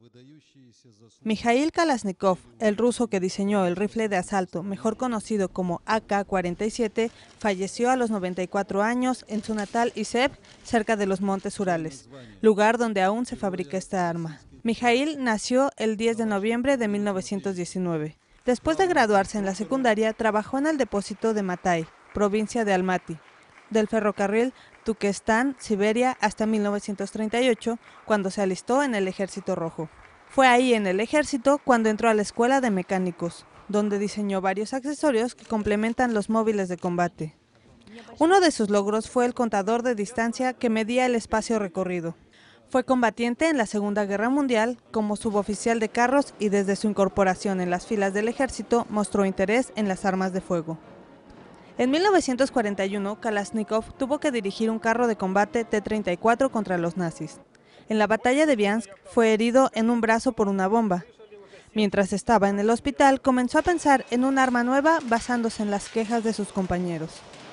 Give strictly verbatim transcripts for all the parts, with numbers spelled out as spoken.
Mijail Kalashnikov, el ruso que diseñó el rifle de asalto, mejor conocido como A K cuarenta y siete, falleció a los noventa y cuatro años en su natal Izheb, cerca de los Montes Urales, lugar donde aún se fabrica esta arma. Mijail nació el diez de noviembre de mil novecientos diecinueve. Después de graduarse en la secundaria, trabajó en el depósito de Matay, provincia de Almaty, del ferrocarril Turkestán-Siberia hasta mil novecientos treinta y ocho, cuando se alistó en el Ejército Rojo. Fue ahí en el ejército cuando entró a la Escuela de Mecánicos, donde diseñó varios accesorios que complementan los móviles de combate. Uno de sus logros fue el contador de distancia que medía el espacio recorrido. Fue combatiente en la Segunda Guerra Mundial como suboficial de carros y desde su incorporación en las filas del ejército mostró interés en las armas de fuego. En mil novecientos cuarenta y uno, Kalashnikov tuvo que dirigir un carro de combate T treinta y cuatro contra los nazis. En la batalla de Biansk fue herido en un brazo por una bomba. Mientras estaba en el hospital, comenzó a pensar en un arma nueva basándose en las quejas de sus compañeros.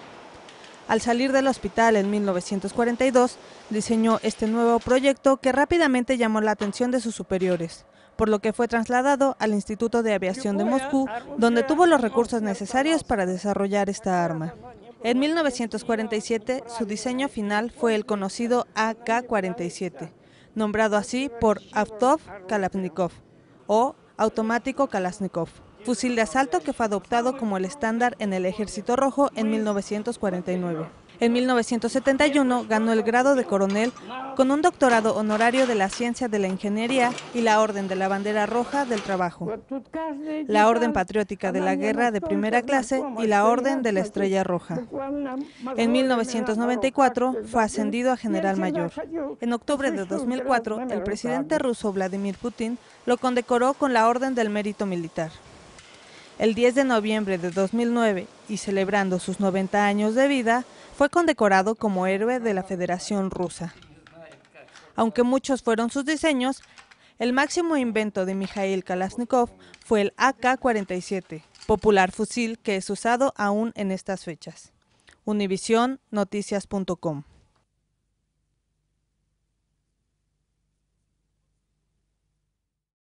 Al salir del hospital en mil novecientos cuarenta y dos, diseñó este nuevo proyecto que rápidamente llamó la atención de sus superiores, por lo que fue trasladado al Instituto de Aviación de Moscú, donde tuvo los recursos necesarios para desarrollar esta arma. En mil novecientos cuarenta y siete, su diseño final fue el conocido A K cuarenta y siete, nombrado así por Avtov Kalashnikov, o Automático Kalashnikov, fusil de asalto que fue adoptado como el estándar en el Ejército Rojo en mil novecientos cuarenta y nueve. En mil novecientos setenta y uno ganó el grado de coronel con un doctorado honorario de la Ciencia de la Ingeniería y la Orden de la Bandera Roja del Trabajo, la Orden Patriótica de la Guerra de primera clase y la Orden de la Estrella Roja. En mil novecientos noventa y cuatro fue ascendido a general mayor. En octubre de dos mil cuatro, el presidente ruso Vladimir Putin lo condecoró con la Orden del Mérito Militar. El diez de noviembre de dos mil nueve, y celebrando sus noventa años de vida, fue condecorado como héroe de la Federación Rusa. Aunque muchos fueron sus diseños, el máximo invento de Mijail Kalashnikov fue el A K cuarenta y siete, popular fusil que es usado aún en estas fechas. Univisión Noticias punto com